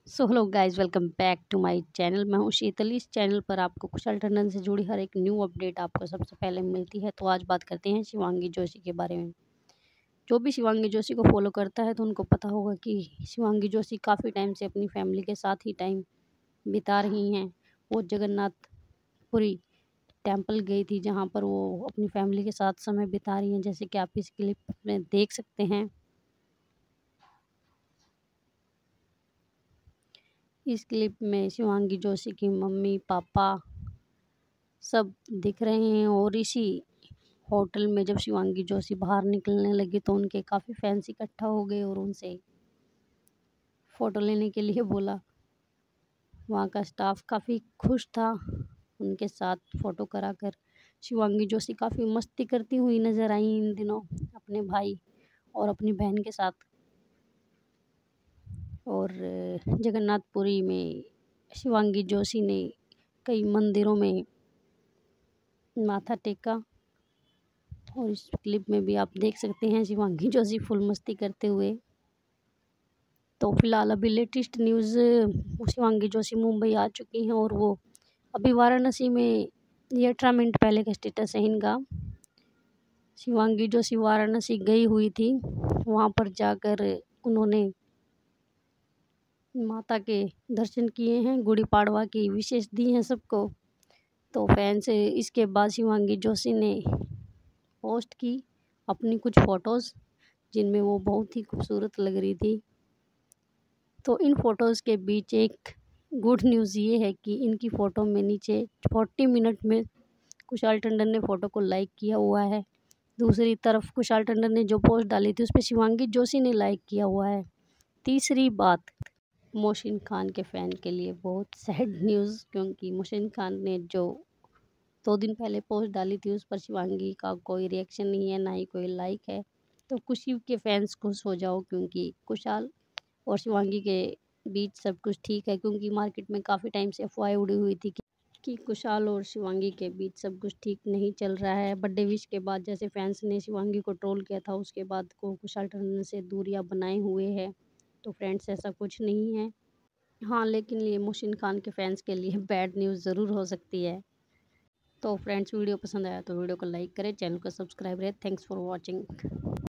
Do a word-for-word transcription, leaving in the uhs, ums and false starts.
So hello guys, welcome back to my channel. मैं हूं शीतल। इस चैनल पर आपको कुशाल टंडन से जुड़ी हर एक न्यू अपडेट आपको सबसे पहले मिलती है। तो आज बात करते हैं शिवांगी जोशी के बारे में। जो भी शिवांगी जोशी को फॉलो करता है तो उनको पता होगा कि शिवांगी जोशी काफ़ी टाइम से अपनी फैमिली के साथ ही टाइम बिता रही हैं। वो जगन्नाथपुरी टेम्पल गई थी जहाँ पर वो अपनी फैमिली के साथ समय बिता रही हैं, जैसे कि आप इस क्लिप में देख सकते हैं। इस क्लिप में शिवांगी जोशी की मम्मी पापा सब दिख रहे हैं और इसी होटल में जब शिवांगी जोशी बाहर निकलने लगी तो उनके काफ़ी फैंस इकट्ठा हो गए और उनसे फ़ोटो लेने के लिए बोला। वहाँ का स्टाफ काफ़ी खुश था उनके साथ फ़ोटो कराकर। शिवांगी जोशी काफ़ी मस्ती करती हुई नज़र आई इन दिनों अपने भाई और अपनी बहन के साथ। और जगन्नाथपुरी में शिवांगी जोशी ने कई मंदिरों में माथा टेका और इस क्लिप में भी आप देख सकते हैं शिवांगी जोशी फुल मस्ती करते हुए। तो फिलहाल अभी लेटेस्ट न्यूज़, शिवांगी जोशी मुंबई आ चुकी हैं और वो अभी वाराणसी में, ये अठारह मिनट पहले का स्टेटस है इनका। शिवांगी जोशी वाराणसी गई हुई थी, वहाँ पर जाकर उन्होंने माता के दर्शन किए हैं, गुड़ी पाड़वा की विशेष दी हैं सबको। तो फैंस इसके बाद शिवांगी जोशी ने पोस्ट की अपनी कुछ फ़ोटोज़ जिनमें वो बहुत ही खूबसूरत लग रही थी। तो इन फ़ोटोज़ के बीच एक गुड न्यूज़ ये है कि इनकी फ़ोटो में नीचे चालीस मिनट में कुशाल टंडन ने फ़ोटो को लाइक किया हुआ है। दूसरी तरफ कुशाल टंडन ने जो पोस्ट डाली थी उस पे शिवांगी जोशी ने लाइक किया हुआ है। तीसरी बात, मोहसिन खान के फ़ैन के लिए बहुत सैड न्यूज़, क्योंकि मोहसिन खान ने जो दो दिन पहले पोस्ट डाली थी उस पर शिवांगी का कोई रिएक्शन नहीं है, ना ही कोई लाइक है। तो खुशी के फैंस खुश हो जाओ, क्योंकि कुशाल और शिवांगी के बीच सब कुछ ठीक है। क्योंकि मार्केट में काफ़ी टाइम से अफवाहें उड़ी हुई थी कि, कि कुशाल और शिवांगी के बीच सब कुछ ठीक नहीं चल रहा है। बर्थडे विश के बाद जैसे फैंस ने शिवांगी को ट्रोल किया था, उसके बाद को कुशाल टंडन से दूरियां बनाए हुए है। तो फ्रेंड्स, ऐसा कुछ नहीं है। हाँ, लेकिन ये मोहसिन खान के फैंस के लिए बैड न्यूज़ ज़रूर हो सकती है। तो फ्रेंड्स, वीडियो पसंद आया तो वीडियो को लाइक करें, चैनल को सब्सक्राइब करें। Thanks for watching.